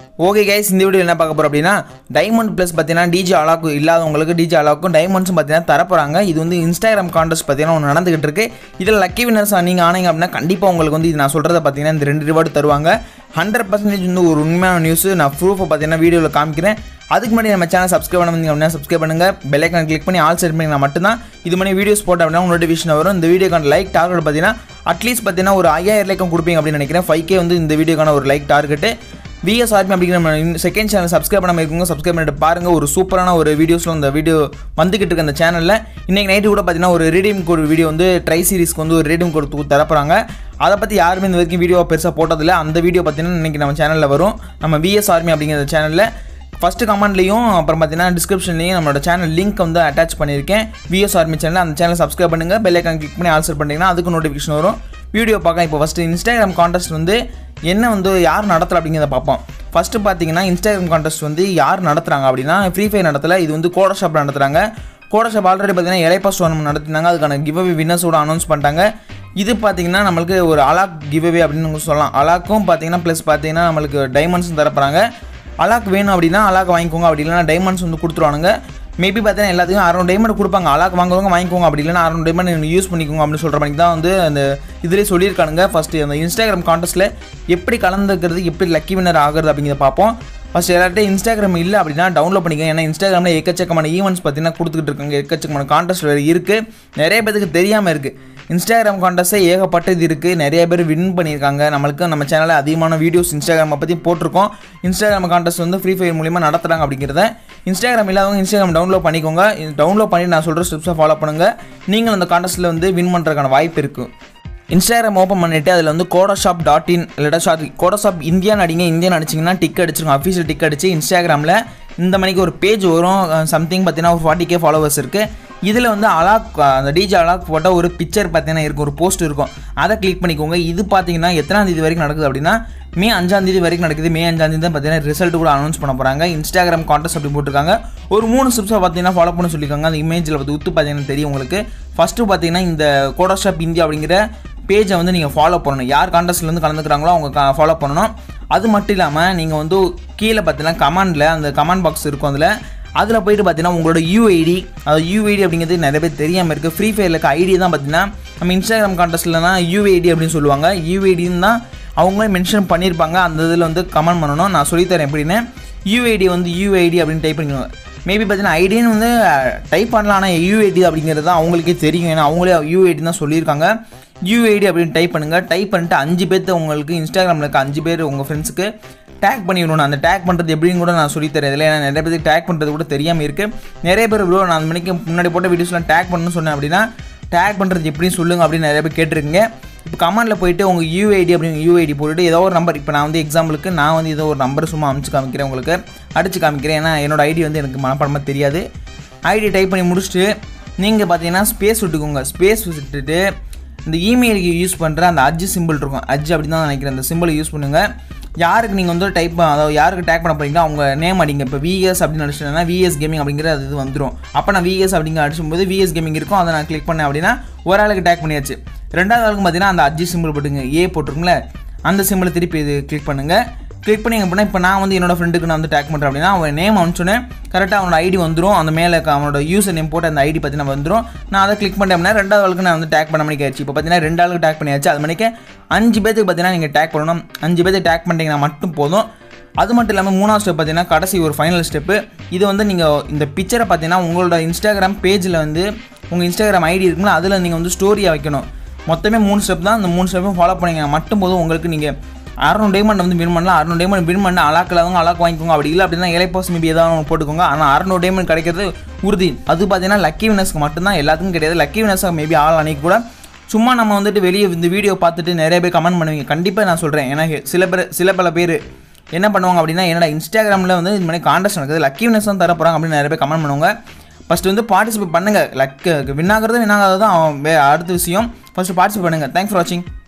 Okay guys, இந்த video என்ன பார்க்க போகிறோம் அப்படின்னா டைமண்ட் ப்ளஸ் பார்த்தீங்கன்னா டிஜே அலாக்கு இல்லாதவங்களுக்கு டிஜே அலாக்கும் டைமண்ட்ஸும் பார்த்தீங்கன்னா தரப்போகிறாங்க. இது வந்து இன்ஸ்டாகிராம் கான்டெஸ்ட் பார்த்தீங்கன்னா ஒன்று நடந்துகிட்டு இருக்கு. இதில் லக்கி வினர்ஸ் நீங்கள் ஆனீங்க அப்படின்னா கண்டிப்பாக உங்களுக்கு வந்து இது நான் சொல்கிறத பார்த்தீங்கன்னா இந்த 2 ரிவார்டு தருவாங்க. 100% வந்து ஒரு உண்மையான நியூஸ். நான் ப்ரூஃபை பார்த்தீங்கன்னா வீடியோவில் காமிக்கிறேன். அதுக்கு முன்னாடி நம்ம சேனல் சப்ஸ்கிரைப் பண்ண வந்தீங்க அப்படின்னா சப்ஸ்கிரைப் பண்ணுங்கள். பெல் ஐக்கான் கிளிக் பண்ணி ஆல் செட் பண்ணிங்கன்னா மட்டும்தான் இது மாதிரி வீடியோஸ் போட்ட அப்படின்னா நோட்டிஃபிகேஷன் வரும். இந்த வீடியோக்கான லைக் டார்கெட் பார்த்தீங்கன்னா அட்லீஸ்ட் பார்த்தீங்கன்னா ஒரு 5000 லைக்கம் கொடுப்பீங்க அப்படின்னு நினைக்கிறேன். 5K வந்து இந்த வீடியோக்கான ஒரு லைக் டார்கெட்டு. VS Army அப்படிங்கிற நம்ம செகண்ட் சேனல் சப்ஸ்கிரைப் பண்ணாமல் இருக்கவங்க சப்ஸ்கிரைப் பண்ணிட்டு பாருங்கள். ஒரு சூப்பரான ஒரு வீடியோஸில் இந்த வீடியோ வந்துக்கிட்டு இருக்க அந்த சேனலில் இன்றைக்கி நைட்டு கூட பார்த்தீங்கன்னா ஒரு ரீடியம் கோட் வீடியோ வந்து ட்ரை சீரிஸ்க்கு வந்து ஒரு ரீடியம் கோட் தரப்போகிறாங்க. அதை பற்றி யாருமே இந்த வரைக்கும் வீடியோ பெருசாக போட்டதில்லை. அந்த வீடியோ பார்த்தீங்கன்னா இன்றைக்கி நம்ம சேனலில் வரும். நம்ம VS Army அப்படிங்கிற சேனலில் ஃபஸ்ட்டு கமெண்ட்லேயும் அப்புறம் பார்த்தீங்கன்னா டிஸ்கிரிப்ஷன்லேயும் நம்மளோட சேனல் லிங்க் வந்து அட்டாச் பண்ணியிருக்கேன். VS Army சேனல், அந்த சேனல் சப்ஸ்கிரைப் பண்ணுங்கள். பெல் ஐக்கான் கிளிக் பண்ணி ஆல் செட் பண்ணிங்கன்னா அதுக்கு நோட்டிஃபிகேஷன் வரும். வீடியோ பார்க்கலாம். இப்போ ஃபஸ்ட்டு இன்ஸ்டாகிராம் கான்டெஸ்ட் வந்து என்ன வந்து யார் நடத்தலை அப்படிங்கிறத பார்ப்போம். ஃபஸ்ட்டு பார்த்தீங்கன்னா இன்ஸ்டாகிராம் கான்டெஸ்ட் வந்து யார் நடத்துகிறாங்க அப்படின்னா ஃப்ரீ ஃபயர் நடத்தலை. இது வந்து கோடோஷாப்பில் நடத்துகிறாங்க. கோடோஷாப் ஆல்ரெடி பார்த்தீங்கன்னா எலைபாஸ் டோர்னமெண்ட் நடத்தினாங்க. அதுக்கான கிவ்அவே வின்னர்ஸோட அனௌன்ஸ் பண்ணிட்டாங்க. இது பார்த்தீங்கன்னா நம்மளுக்கு ஒரு அலாக் கிவ்அவே அப்படின்னு சொல்லலாம். அலாக்கும் பார்த்தீங்கன்னா ப்ளஸ் பார்த்தீங்கன்னா நம்மளுக்கு டைமண்ட்ஸும் தரப்போகிறாங்க. அலாக் வேணும் அப்படின்னா அலாக் வாங்கிக்கோங்க, அப்படி இல்லைனா டைமண்ட்ஸ் வந்து கொடுத்துருவானுங்க. மேபி பார்த்தீங்கன்னா எல்லாத்துக்கும் 600 டைமண்ட் கொடுப்பாங்க. அலாக் வாங்குறவங்க வாங்கிக்கோங்க, அப்படி இல்லைனா 600 டைமண்ட் நீங்கள் யூஸ் பண்ணிக்கோங்க அப்படின்னு சொல்கிற மாதிரி தான் வந்து அந்த இதிலே சொல்லியிருக்கானுங்க. ஃபஸ்ட்டு அந்த இன்ஸ்டாகிராம் கான்டெஸ்ட்டில் எப்படி கலந்துக்கிறது, எப்படி லக்கி வின்னர் ஆகிறது அப்படிங்கிறத பார்ப்போம். ஃபஸ்ட் எல்லார்ட்டையும் இன்ஸ்டாகிராம் இல்லை அப்படின்னா டவுன்லோட் பண்ணிக்கோங்க. ஏன்னா இன்ஸ்டாகிராமில் எக்கச்சக்கமான ஈவெண்ட்ஸ் பார்த்தீங்கன்னா கொடுத்துக்கிட்டு இருக்காங்க. எக்கச்சக்கமான கான்டெஸ்ட் வேறு இருக்குது. நிறைய பேருக்கு தெரியாமல் இருக்குது. இன்ஸ்டாகிராம் கான்டெஸ்ட்டே ஏகப்பட்டது இருக்குது. நிறைய பேர் வின் பண்ணியிருக்காங்க. நம்மளுக்கு நம்ம சேனலில் அதிகமான வீடியோஸ் இன்ஸ்டாகிராமை பற்றி போட்டிருக்கோம். இன்ஸ்டாகிராம் கான்டெஸ்ட் வந்து ஃப்ரீ ஃபயர் மூலிமா நடத்துகிறாங்க அப்படிங்கிறத. இன்ஸ்டாகிராம் இல்லாதவங்க இன்ஸ்டாகிராம் டவுன்லோட் பண்ணிக்கோங்க. டவுன்லோட் பண்ணி நான் சொல்கிற ஸ்டெப்ஸை ஃபாலோ பண்ணுங்கள். நீங்கள் அந்த கான்டெஸ்ட்டில் வந்து வின் பண்ணுறதுக்கான வாய்ப்பு இருக்குது. இன்ஸ்டாகிராம் ஓப்பன் பண்ணிவிட்டு அதில் வந்து கோடோஷாப்.in இல்லைடா கோடோஷாப் இந்தியான்னு அடிங்க. இந்தியான்னு அடிச்சிங்கன்னா டிக் அடிச்சிருங்க. அஃபீஷியல் டிக் அடிச்சு இன்ஸ்டாகிராமில் இந்த மணிக்கு ஒரு பேஜ் வரும். சம்திங் பார்த்தீங்கன்னா ஒரு 40K ஃபாலோவர்ஸ் இருக்குது. இதில் வந்து அலாக் அந்த டிஜே அலாக் போட்ட ஒரு பிக்சர் பார்த்தீங்கன்னா இருக்கும், ஒரு போஸ்ட் இருக்கும். அதை கிளிக் பண்ணிக்கோங்க. இது பார்த்தீங்கன்னா எத்தனாம் தேதி வரைக்கும் நடக்குது அப்படின்னா மே 5ஆம் தேதி வரைக்கும் நடக்குது. மே 5ஆம் தேதி தான் பார்த்தீங்கன்னா ரிசல்ட் கூட அனௌன்ஸ் பண்ண போகிறாங்க. இன்ஸ்டாகிராம் கான்டெஸ்ட் அப்படி போட்டிருக்காங்க. ஒரு 3 ஸ்டெப்ஸை பார்த்தீங்கன்னா ஃபாலோ பண்ண சொல்லியிருக்காங்க. அந்த இமேஜில் வந்து உத்து பார்த்தீங்கன்னா தெரியும் உங்களுக்கு. ஃபஸ்ட்டு பார்த்தீங்கன்னா இந்த கோடோஷாப் இந்தியா அப்படிங்கிற பேஜை வந்து நீங்கள் ஃபாலோ பண்ணணும். யார் கான்டெஸ்ட்டில் வந்து கலந்துக்கிறாங்களோ அவங்க ஃபாலோ பண்ணணும். அது மட்டும் இல்லாமல் நீங்கள் வந்து கீழே பார்த்தீங்கன்னா கமெண்டில் அந்த கமெண்ட் பாக்ஸ் இருக்கும். அதில் போய்ட்டு பார்த்தீங்கன்னா உங்களோட UID, அது UID அப்படிங்கிறது நிறைய பேர் தெரியாமல் இருக்குது. ஃப்ரீ ஃபயரில் இருக்க ஐடி தான் பார்த்தீங்கன்னா நம்ம இன்ஸ்டாகிராம் கான்டெஸ்ட்லனா UID அப்படின்னு சொல்லுவாங்க. UIDன்னு தான் அவங்களே மென்ஷன் பண்ணியிருப்பாங்க. அந்த இதில் வந்து கமெண்ட் பண்ணணும். நான் சொல்லித்தரேன் எப்படின்னு. UID வந்து UID அப்படின்னு டைப் பண்ணிக்கோங்க. மேபி பார்த்தீங்கன்னா ஐடின்னு வந்து டைப் பண்ணலாம், ஆனால் UID அப்படிங்கிறது தான் அவங்களுக்கே தெரியும். ஏன்னா அவங்களே UID தான் சொல்லியிருக்காங்க. UID அப்படின்னு டைப் பண்ணுங்கள். டைப் பண்ணிட்டு 5 பேர்த்து உங்களுக்கு இன்ஸ்டாகிராமில் இருக்க 5 பேர் உங்கள் ஃப்ரெண்ட்ஸுக்கு டேக் பண்ணிவிடணும். அந்த டேக் பண்ணுறது எப்படின்னு கூட நான் சொல்லித்தரேன் இதில். ஏன்னா நிறைய பேருக்கு டேக் பண்ணுறது கூட தெரியாமல் இருக்குது. நிறைய பேர் ப்ரோ நான் அந்த மணிக்கு முன்னாடி போட்ட வீடியோஸ்லாம் டேக் பண்ணணும்னு சொன்னேன் அப்படின்னா டேக் பண்ணுறது எப்படின்னு சொல்லுங்கள் அப்படின்னு நிறைய பேர் கேட்டிருக்கீங்க. இப்போ கமெண்டில் போய்ட்டு உங்கள் UID அப்படின்னு UID போட்டுட்டு ஏதோ ஒரு நம்பர், இப்போ நான் வந்து எக்ஸாம்பிளுக்கு நான் வந்து ஏதோ ஒரு நம்பர் சும்மா அமுச்சு காமிக்கிறேன், உங்களுக்கு அடித்து காமிக்கிறேன். ஏன்னா என்னோடய ஐடி வந்து எனக்கு மனப்பாடமாக தெரியாது. ஐடி டைப் பண்ணி முடிச்சுட்டு நீங்கள் பார்த்தீங்கன்னா ஸ்பேஸ் விட்டுக்கோங்க. ஸ்பேஸ் விட்டுட்டு இந்த இமெயிலுக்கு யூஸ் பண்ணுற அந்த அஜ் சிம்பிள் இருக்கும், அஜ் அப்படி தான் நினைக்கிறேன். அந்த சிம்பிளை யூஸ் பண்ணுங்கள். யாருக்கு நீங்கள் வந்து டைப் அதாவது யாருக்கு டேக் பண்ண போகிறீங்களோ அவங்க நேம் அடிங்க. இப்போ VS அப்படின்னு அடிச்சிட்டேன்னா VS கேமிங் அப்படிங்கிற அது இது வந்துடும். அப்போ நான் VS அப்படிங்கிற அடிச்சும்போது VS கேமிங் இருக்கும். அதை நான் கிளிக் பண்ணேன் அப்படின்னா ஒரு ஆளுக்கு டேக் பண்ணியாச்சு. ரெண்டாவது ஆளுக்கு பார்த்தீங்கன்னா அந்த அஜ் சிம்பிள் போட்டுங்க, போட்டிருக்குங்களே அந்த சிம்பிளை திருப்பி இது கிளிக் பண்ணுங்கள். கிளிக் பண்ணிங்க அப்படின்னா இப்போ நான் வந்து என்னோடய ஃப்ரெண்டுக்கு நான் வந்து டேக் பண்ணுறேன் அப்படின்னா அவன் நேம் அனுப்பிச்சோன்னே கரெக்டாக அவனோட ஐடி வந்துடும். அந்த மேலே அவனோட யூசர் நேம் போட்டு அந்த ஐடி பார்த்தீங்கன்னா வந்துடும். நான் அதை கிளிக் பண்ணேன் அப்படின்னா ரெண்டாவது ஆளுக்கு நான் வந்து டேக் பண்ண மணிக்கு ஆயிடுச்சு. இப்போ பார்த்தீங்கன்னா 2 ஆளுக்கு டேக் பண்ணியாச்சு. அது மணிக்கு 5 பேருக்கு பார்த்தீங்கன்னா நீங்கள் டேக் பண்ணணும். 5 பேருக்கு டேக் பண்ணிட்டீங்கன்னா மட்டும் போதும். அது மட்டும் இல்லாமல் 3ஆவது ஸ்டெப் பார்த்தீங்கன்னா கடைசி ஒரு ஃபைனல் ஸ்டெப்பு. இது வந்து நீங்கள் இந்த பிக்சரை பார்த்தீங்கன்னா உங்களோட இன்ஸ்டாகிராம் பேஜில் வந்து உங்கள் இன்ஸ்டாகிராம் ஐடி இருக்குங்களா அதில் நீங்கள் வந்து ஸ்டோரியாக வைக்கணும். மொத்தமே 3 ஸ்டெப் தான். அந்த 3 ஸ்டெப்பும் ஃபாலோ பண்ணிங்கன்னா மட்டும் போதும். உங்களுக்கு நீங்கள் 600 டைமண்ட் வந்து வின் பண்ணலாம். 600 டைமண்ட் வின் பண்ண அலாக் இல்லாதவங்க அலாக் வாங்கிக்கோங்க. அப்படி இல்லை அப்படின்னா எலைபாஸ் மேபி ஏதாவது போட்டுக்கோங்க. ஆனால் 600 டைமண்ட் கிடைக்கிறது உறுதி. அது பார்த்தீங்கன்னா லக்கி வினர்ஸ்க்கு மட்டும்தான், எல்லாத்துக்கும் கிடையாது. லக்கி வினர்ஸாக மேபி ஆள் அன்றைக்கி கூட சும்மா நம்ம வந்துட்டு வெளியே இந்த வீடியோ பார்த்துட்டு நிறைய பேர் கமெண்ட் பண்ணுவீங்க. கண்டிப்பாக நான் சொல்கிறேன். ஏன்னா சில பல பேர் என்ன பண்ணுவாங்க அப்படின்னா என்னடா இன்ஸ்டாகிராமில் வந்து இந்த மாதிரி கான்டெஸ்ட் நடக்குது, லக்கி வினர்ஸ் தான் தர போகிறாங்க அப்படின்னு நிறைய பேர் கமெண்ட் பண்ணுவாங்க. ஃபஸ்ட்டு வந்து பார்ட்டிசிபேட் பண்ணுங்கள். வின் ஆகிறது வின் ஆகாதது தான் அடுத்த விஷயம். ஃபஸ்ட்டு பார்ட்டிசிபேட் பண்ணுங்கள். தேங்க்ஸ் ஃபார் வாட்சிங்.